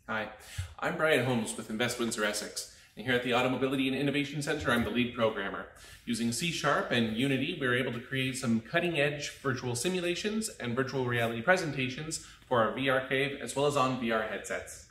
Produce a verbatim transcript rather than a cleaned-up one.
Hi, I'm Bryan Holmes with Invest WindsorEssex, and here at the Automobility and Innovation Center, I'm the lead programmer. Using C Sharp and Unity, we were able to create some cutting-edge virtual simulations and virtual reality presentations for our V R cave, as well as on V R headsets.